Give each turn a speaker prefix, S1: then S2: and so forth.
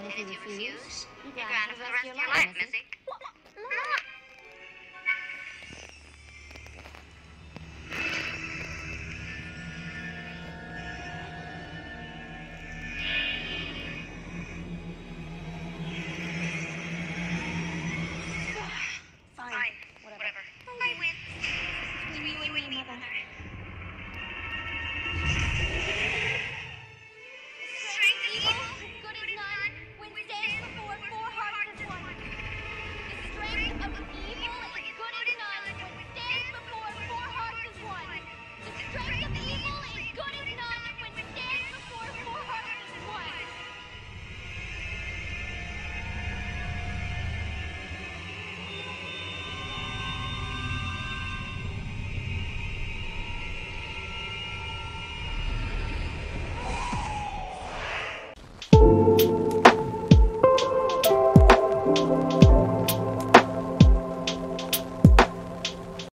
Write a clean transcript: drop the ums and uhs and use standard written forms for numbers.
S1: And if you refuse, you're grounded for the rest of your life, Missy.
S2: Mom,